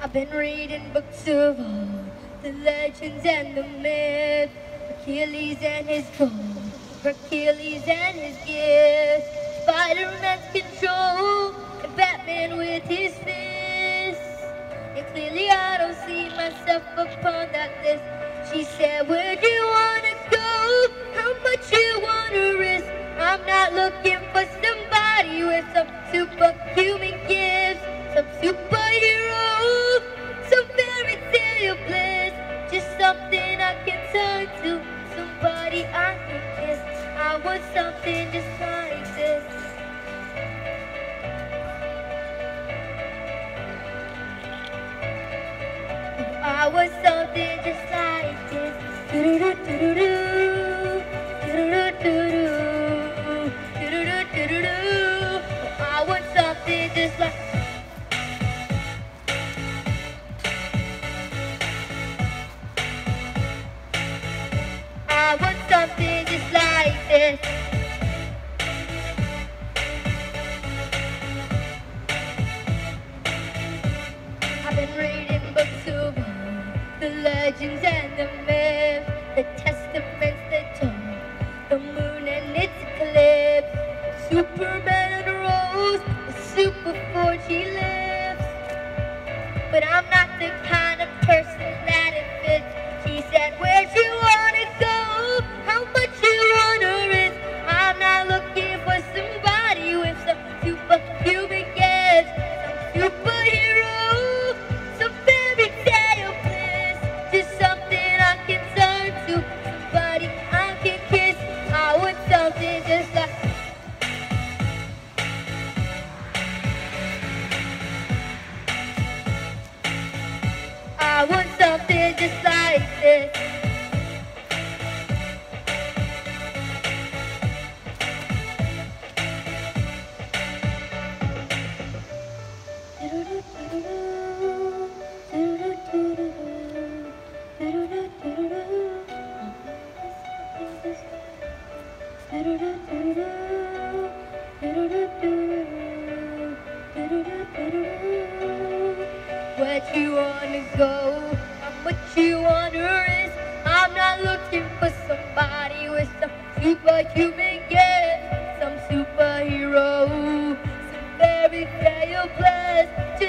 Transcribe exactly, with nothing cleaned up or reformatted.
I've been reading books of old, the legends and the myths, Achilles and his gold, Hercules and his gifts, Spider-Man's control, and Batman with his fists. And clearly I don't see myself upon that list. She said, where'd you wanna go? How much you wanna risk? I'm not looking for somebody with some superhuman gifts, some superhero, some fairy tale bliss, just something I can turn to, somebody I can kiss. I want something just like this. I want something just like this. Do-do-do-do-do, do-do-do-do-do, do-do-do-do-do. I want something just like. I want something just like this. I've been reading books of old, the legends and the myths, the testaments that told the moon and its eclipse, Superman rose, the super forge he lifts. But I'm not the kind of person that it fits. She said, where'd you wanna go? How much you wanna risk? I'm not looking for somebody with some superhuman gifts, some superhero, some fairy tale bliss, just something I can turn to, somebody I can kiss. I want something just like. I want something just like this. Where'd you wanna go? How much you wanna risk? I'm not looking for somebody with some superhuman gifts, some superhero, some fairy tale bliss.